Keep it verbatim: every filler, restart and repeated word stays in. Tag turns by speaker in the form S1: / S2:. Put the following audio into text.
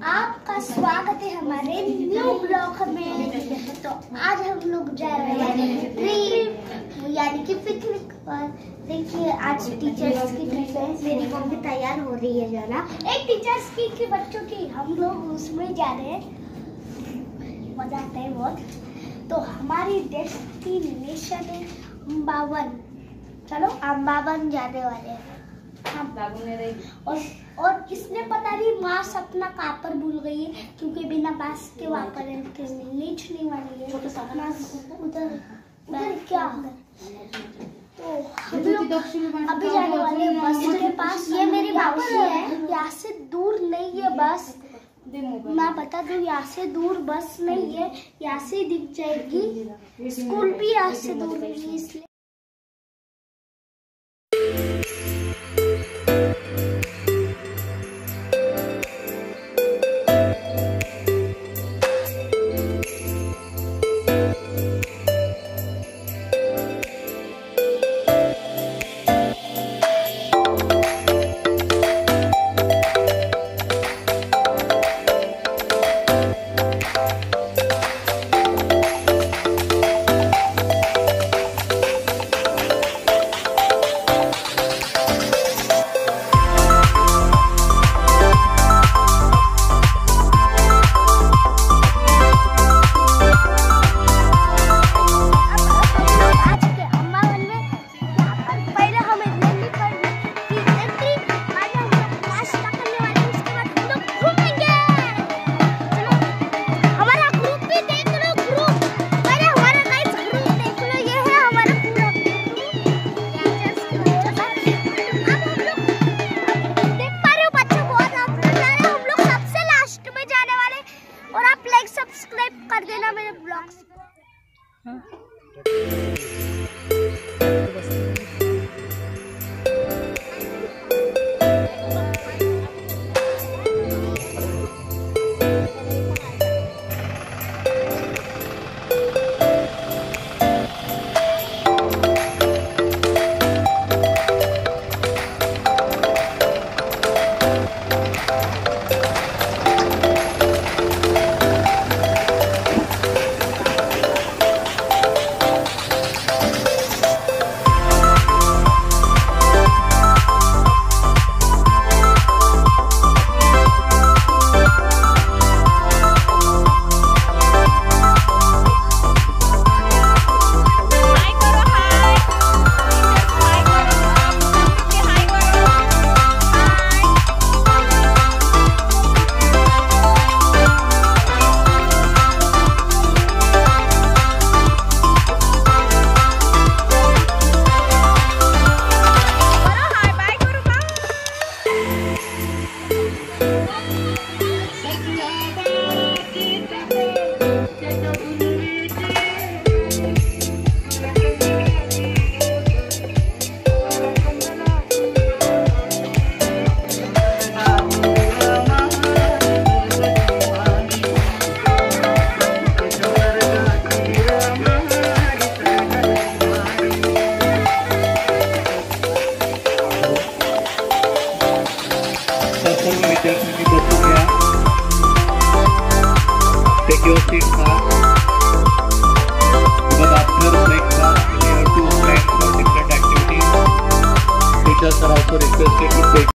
S1: आपका स्वागत है हमारे न्यू ब्लॉग में। तो आज हम लोग जा रहे हैं ट्रिप यानी कि पिकनिक पर। देखिए आज टीचर्स की ट्रिप है, मेरी मम्मी तैयार हो रही है जाना। एक टीचर्स की के बच्चों की हम लोग उसमें जा रहे हैं, मजा आता है बहुत। तो हमारी डेस्टिनेशन है अम्बावन। चलो अम्बावन जाने वाले हैं हम। और और इसने पता नहीं मास्क अपना कहाँ पर भूल गई है, क्योंकि बिना मास्क के वहाँ पर नहीं छूने वाली है। उधर उधर क्या तो हम लोग अभी जाने वाले हैं बस के पास। ये मेरी बाबू है, यहाँ से दूर नहीं है बस, मैं बता दूं, यहाँ से दूर बस नहीं है, यहाँ से दिख जाएगी। स्कूल भी यहाँ से दूर नहीं है, इसलिए सब्सक्राइब कर देना मेरे blogs.
S2: Take your seat now. Because after breakfast, we have to plan for different activities. Teachers are also requested to take